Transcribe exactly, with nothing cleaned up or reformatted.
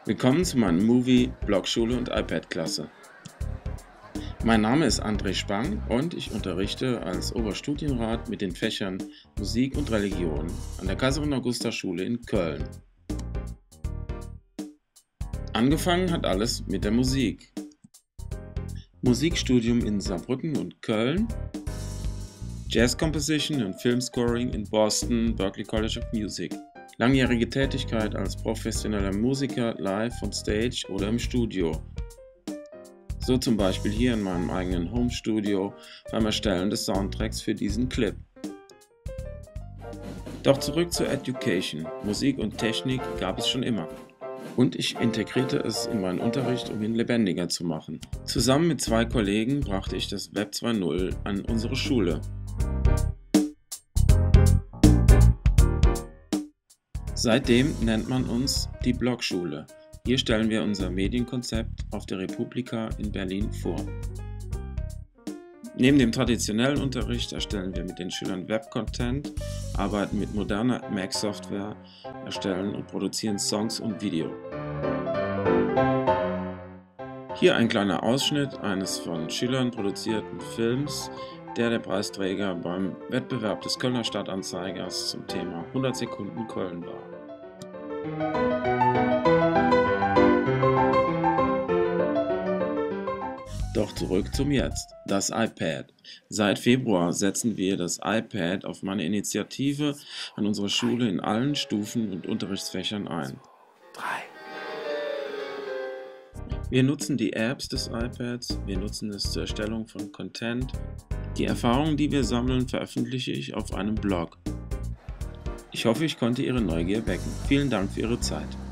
Willkommen zu meinem Movie Blogschule und iPad-Klasse. Mein Name ist André Spang und ich unterrichte als Oberstudienrat mit den Fächern Musik und Religion an der Kaiserin-Augusta-Schule in Köln. Angefangen hat alles mit der Musik. Musikstudium in Saarbrücken und Köln, Jazz Composition und Film Scoring in Boston, Berklee College of Music. Langjährige Tätigkeit als professioneller Musiker live on Stage oder im Studio. So zum Beispiel hier in meinem eigenen Home-Studio beim Erstellen des Soundtracks für diesen Clip. Doch zurück zur Education. Musik und Technik gab es schon immer. Und ich integrierte es in meinen Unterricht, um ihn lebendiger zu machen. Zusammen mit zwei Kollegen brachte ich das Web zwei Punkt null an unsere Schule. Seitdem nennt man uns die Blogschule. Hier stellen wir unser Medienkonzept auf der Republika in Berlin vor. Neben dem traditionellen Unterricht erstellen wir mit den Schülern Web-Content, arbeiten mit moderner Mac-Software, erstellen und produzieren Songs und Video. Hier ein kleiner Ausschnitt eines von Schülern produzierten Films, der der Preisträger beim Wettbewerb des Kölner Stadtanzeigers zum Thema hundert Sekunden Köln war. Doch zurück zum Jetzt, das iPad. Seit Februar setzen wir das iPad auf meine Initiative an unserer Schule in allen Stufen und Unterrichtsfächern ein. Wir nutzen die Apps des iPads, wir nutzen es zur Erstellung von Content. Die Erfahrungen, die wir sammeln, veröffentliche ich auf einem Blog. Ich hoffe, ich konnte Ihre Neugier wecken. Vielen Dank für Ihre Zeit.